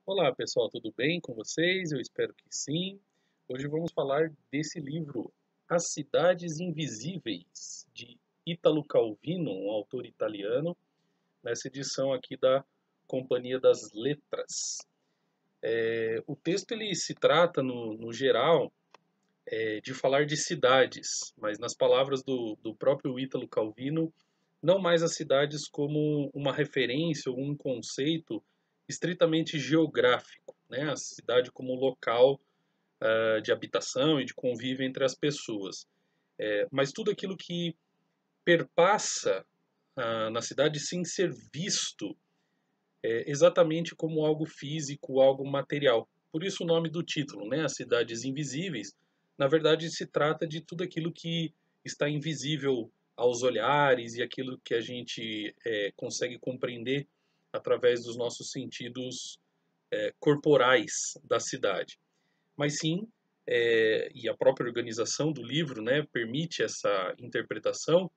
Olá pessoal, tudo bem com vocês? Eu espero que sim. Hoje vamos falar desse livro, As Cidades Invisíveis, de Italo Calvino, um autor italiano, nessa edição aqui da Companhia das Letras. O texto ele se trata, no geral, de falar de cidades, mas nas palavras do próprio Italo Calvino, não mais as cidades como uma referência ou um conceito estritamente geográfico, né? A cidade como local de habitação e de convívio entre as pessoas. Mas tudo aquilo que perpassa na cidade sem ser visto exatamente como algo físico, algo material. Por isso o nome do título, né? As Cidades Invisíveis. Na verdade, se trata de tudo aquilo que está invisível aos olhares e aquilo que a gente consegue compreender através dos nossos sentidos corporais da cidade. Mas sim, e a própria organização do livro, né, permite essa interpretação,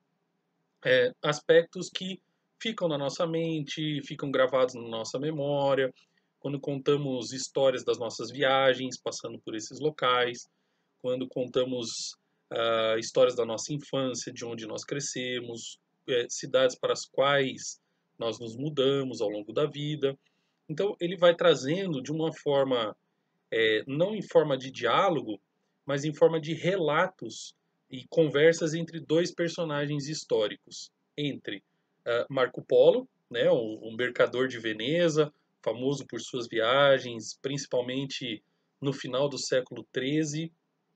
aspectos que ficam na nossa mente, ficam gravados na nossa memória, quando contamos histórias das nossas viagens, passando por esses locais, quando contamos histórias da nossa infância, de onde nós crescemos, cidades para as quais nós nos mudamos ao longo da vida. Então, ele vai trazendo de uma forma não em forma de diálogo, mas em forma de relatos e conversas entre dois personagens históricos, entre Marco Polo, né, o mercador de Veneza, famoso por suas viagens, principalmente no final do século XIII,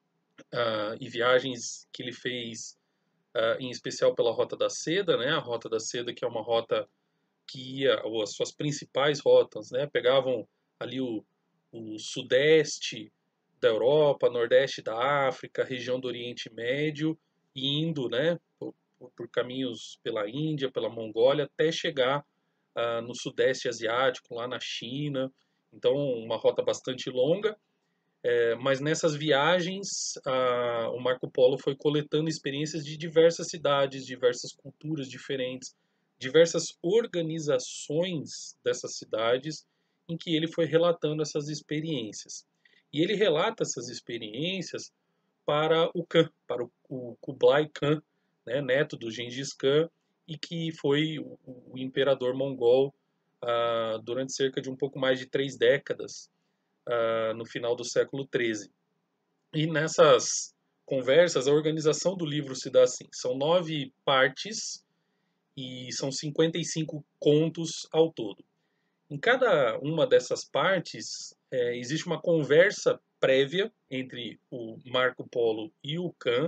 e viagens que ele fez em especial pela Rota da Seda, né, a Rota da Seda que é uma rota que ia, ou as suas principais rotas, né, pegavam ali o sudeste da Europa, nordeste da África, região do Oriente Médio, e indo, né, por caminhos pela Índia, pela Mongólia, até chegar no sudeste asiático, lá na China. Então, uma rota bastante longa, mas nessas viagens, o Marco Polo foi coletando experiências de diversas cidades, diversas culturas diferentes, diversas organizações dessas cidades, em que ele foi relatando essas experiências. E ele relata essas experiências para o Khan, para o Kublai Khan, né, neto do Gengis Khan, e que foi o imperador mongol durante cerca de um pouco mais de 3 décadas, no final do século XIII. E nessas conversas, a organização do livro se dá assim: são 9 partes e são 55 contos ao todo. Em cada uma dessas partes, existe uma conversa prévia entre o Marco Polo e o Khan,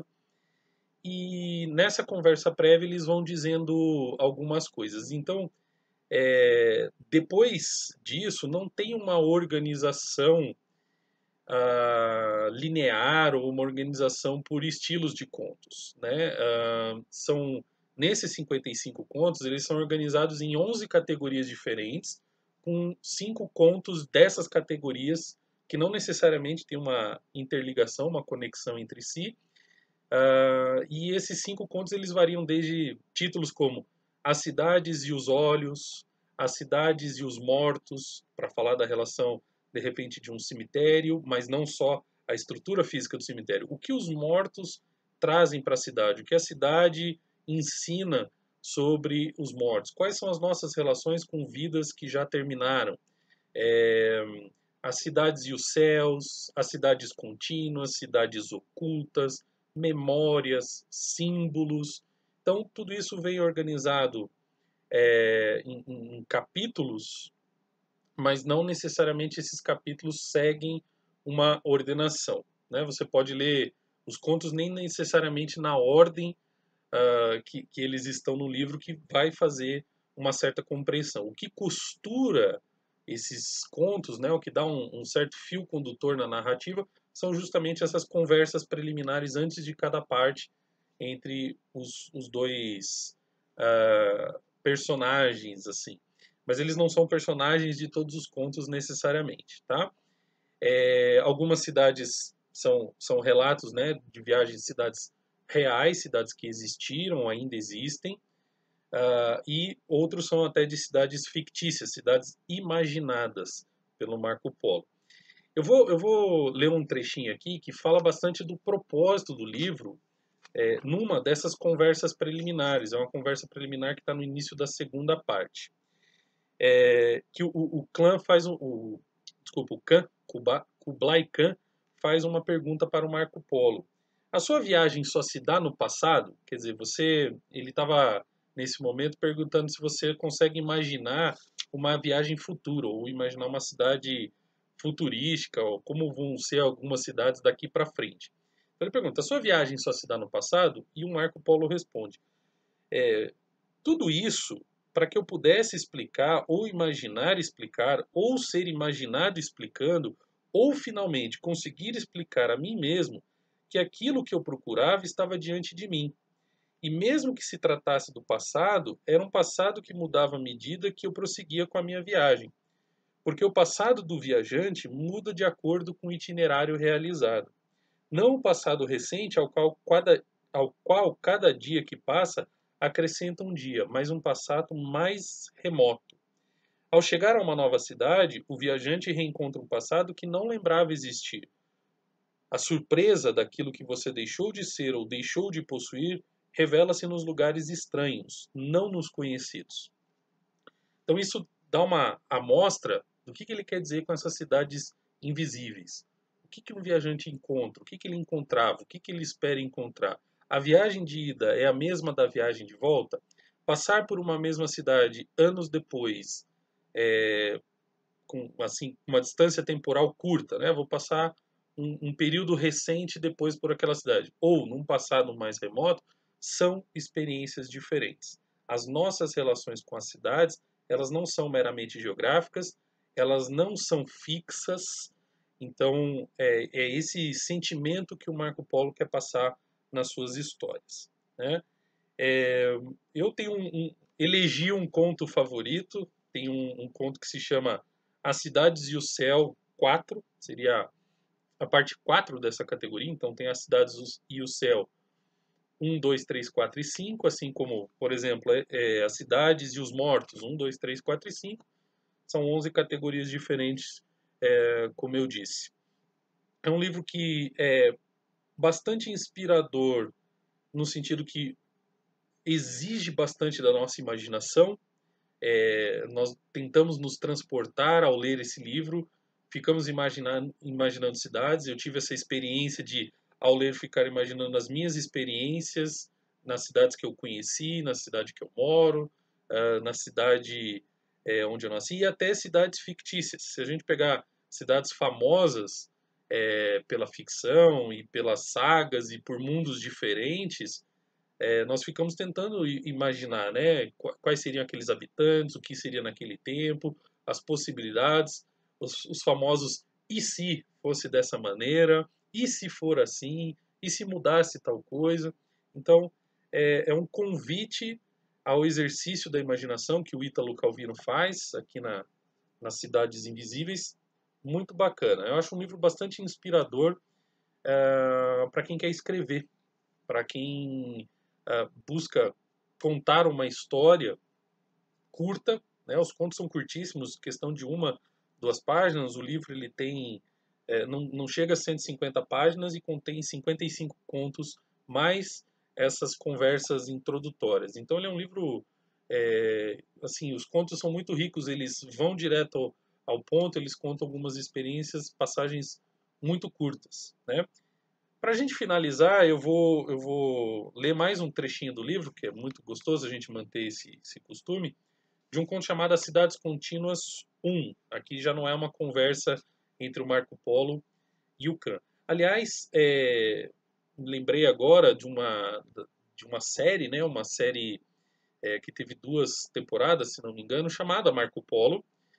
e nessa conversa prévia eles vão dizendo algumas coisas. Então, depois disso, não tem uma organização linear ou uma organização por estilos de contos, né? São nesses 55 contos, eles são organizados em 11 categorias diferentes, com 5 contos dessas categorias que não necessariamente têm uma interligação, uma conexão entre si. E esses 5 contos eles variam desde títulos como As Cidades e os Olhos, As Cidades e os Mortos, para falar da relação, de repente, de um cemitério, mas não só a estrutura física do cemitério. O que os mortos trazem para a cidade? O que a cidade ensina sobre os mortos? Quais são as nossas relações com vidas que já terminaram? É, as cidades e os céus, as cidades contínuas, cidades ocultas, memórias, símbolos. Então, tudo isso vem organizado em capítulos, mas não necessariamente esses capítulos seguem uma ordenação, né? Você pode ler os contos nem necessariamente na ordem que eles estão no livro, que vai fazer uma certa compreensão. O que costura esses contos, né, o que dá um certo fio condutor na narrativa, são justamente essas conversas preliminares antes de cada parte entre os dois personagens, assim. Mas eles não são personagens de todos os contos necessariamente, tá? Algumas cidades são relatos, né, de viagens de cidades reais, cidades que existiram, ainda existem, e outros são até de cidades fictícias, cidades imaginadas, pelo Marco Polo. Eu vou ler um trechinho aqui que fala bastante do propósito do livro, numa dessas conversas preliminares. É uma conversa preliminar que está no início da segunda parte. Que o clã faz desculpa, o Khan, Kublai Khan faz uma pergunta para o Marco Polo. A sua viagem só se dá no passado? Quer dizer, ele estava nesse momento perguntando se você consegue imaginar uma viagem futura ou imaginar uma cidade futurística ou como vão ser algumas cidades daqui para frente. Então ele pergunta: a sua viagem só se dá no passado? E o Marco Polo responde: tudo isso para que eu pudesse explicar, ou imaginar explicar, ou ser imaginado explicando, ou finalmente conseguir explicar a mim mesmo que aquilo que eu procurava estava diante de mim. E mesmo que se tratasse do passado, era um passado que mudava à medida que eu prosseguia com a minha viagem. Porque o passado do viajante muda de acordo com o itinerário realizado. Não o passado recente ao qual cada dia que passa acrescenta um dia, mas um passado mais remoto. Ao chegar a uma nova cidade, o viajante reencontra um passado que não lembrava existir. A surpresa daquilo que você deixou de ser ou deixou de possuir revela-se nos lugares estranhos, não nos conhecidos. Então isso dá uma amostra do que ele quer dizer com essas cidades invisíveis. O que um viajante encontra? O que ele encontrava? O que ele espera encontrar? A viagem de ida é a mesma da viagem de volta? Passar por uma mesma cidade anos depois, com assim, uma distância temporal curta, né? Vou passar um período recente depois por aquela cidade, ou num passado mais remoto, são experiências diferentes. As nossas relações com as cidades, elas não são meramente geográficas, elas não são fixas, então é esse sentimento que o Marco Polo quer passar nas suas histórias, né? Eu tenho elegi um conto favorito, tem um conto que se chama As Cidades e o Céu 4, seria a parte 4 dessa categoria, então tem as cidades e o céu 1, 2, 3, 4 e 5, assim como, por exemplo, as cidades e os mortos 1, 2, 3, 4 e 5, são 11 categorias diferentes, como eu disse. É um livro que é bastante inspirador no sentido que exige bastante da nossa imaginação. Nós tentamos nos transportar ao ler esse livro, ficamos imaginando cidades. Eu tive essa experiência de, ao ler, ficar imaginando as minhas experiências nas cidades que eu conheci, na cidade que eu moro, na cidade onde eu nasci, e até cidades fictícias. Se a gente pegar cidades famosas pela ficção e pelas sagas e por mundos diferentes, nós ficamos tentando imaginar, né, quais seriam aqueles habitantes, o que seria naquele tempo, as possibilidades, os famosos e se fosse dessa maneira, e se for assim, e se mudasse tal coisa. Então, é um convite ao exercício da imaginação que o Ítalo Calvino faz aqui nas Cidades Invisíveis, muito bacana. Eu acho um livro bastante inspirador para quem quer escrever, para quem busca contar uma história curta, né? Os contos são curtíssimos, questão de 1, 2 páginas. O livro ele tem não chega a 150 páginas e contém 55 contos mais essas conversas introdutórias. Então ele é um livro assim, os contos são muito ricos, eles vão direto ao ponto, eles contam algumas experiências, passagens muito curtas, né? Para a gente finalizar, eu vou ler mais um trechinho do livro, que é muito gostoso a gente manter esse costume, de um conto chamado As Cidades Contínuas 1. Aqui já não é uma conversa entre o Marco Polo e o Khan. Aliás, lembrei agora de uma série, né, uma série que teve 2 temporadas, se não me engano, chamada Marco Polo,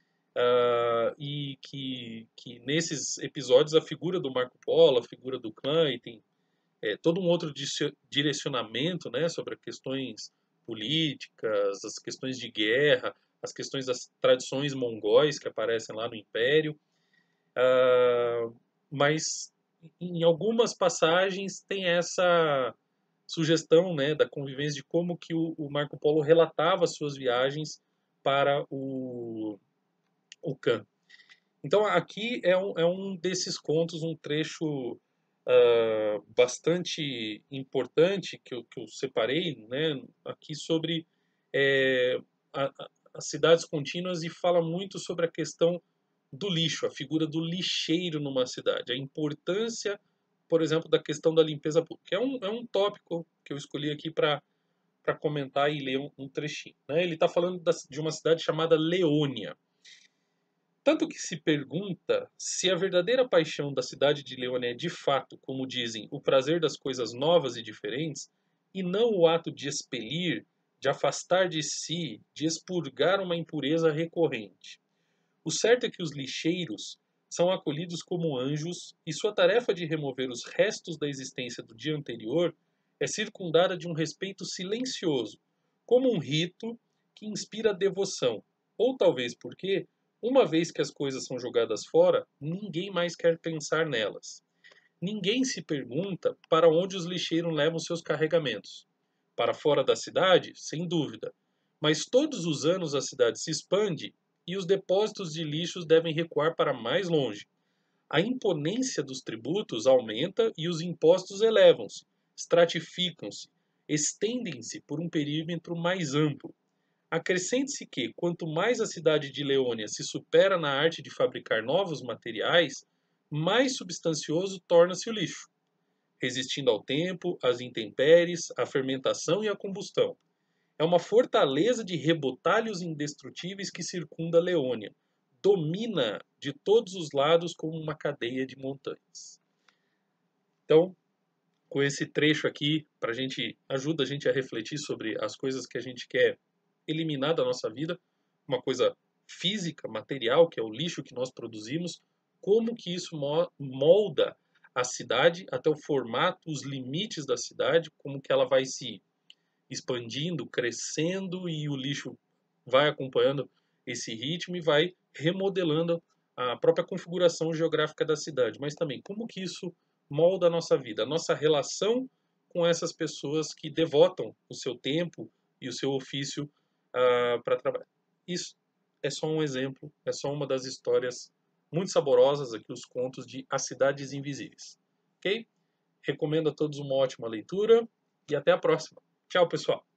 e que nesses episódios a figura do Marco Polo, a figura do clã, e tem todo um outro direcionamento, né, sobre as questões políticas, as questões de guerra, as questões das tradições mongóis que aparecem lá no Império, mas em algumas passagens tem essa sugestão, né, da convivência de como que o Marco Polo relatava suas viagens para o Khan. Então aqui é um desses contos, um trecho bastante importante que eu separei, né, aqui sobre é, as cidades contínuas e fala muito sobre a questão do lixo, a figura do lixeiro numa cidade, a importância, por exemplo, da questão da limpeza pública. É um tópico que eu escolhi aqui para comentar e ler um trechinho. Né? Ele está falando de uma cidade chamada Leônia. Tanto que se pergunta se a verdadeira paixão da cidade de Leônia é de fato, como dizem, o prazer das coisas novas e diferentes, e não o ato de expelir, de afastar de si, de expurgar uma impureza recorrente. O certo é que os lixeiros são acolhidos como anjos e sua tarefa de remover os restos da existência do dia anterior é circundada de um respeito silencioso, como um rito que inspira devoção, ou talvez porque, uma vez que as coisas são jogadas fora, ninguém mais quer pensar nelas. Ninguém se pergunta para onde os lixeiros levam seus carregamentos. Para fora da cidade, sem dúvida. Mas todos os anos a cidade se expande e os depósitos de lixos devem recuar para mais longe. A imponência dos tributos aumenta e os impostos elevam-se, estratificam-se, estendem-se por um perímetro mais amplo. Acrescente-se que, quanto mais a cidade de Leônia se supera na arte de fabricar novos materiais, mais substancioso torna-se o lixo, resistindo ao tempo, às intempéries, à fermentação e à combustão. É uma fortaleza de rebotalhos indestrutíveis que circunda Leônia. Domina de todos os lados como uma cadeia de montanhas. Então, com esse trecho aqui, ajuda a gente a refletir sobre as coisas que a gente quer eliminar da nossa vida, uma coisa física, material, que é o lixo que nós produzimos, como que isso molda a cidade até o formato, os limites da cidade, como que ela vai se expandindo, crescendo e o lixo vai acompanhando esse ritmo e vai remodelando a própria configuração geográfica da cidade, mas também como que isso molda a nossa vida, a nossa relação com essas pessoas que devotam o seu tempo e o seu ofício para trabalhar. Isso é só um exemplo, é só uma das histórias muito saborosas aqui, os contos de As Cidades Invisíveis. Ok? Recomendo a todos uma ótima leitura e até a próxima. Tchau, pessoal!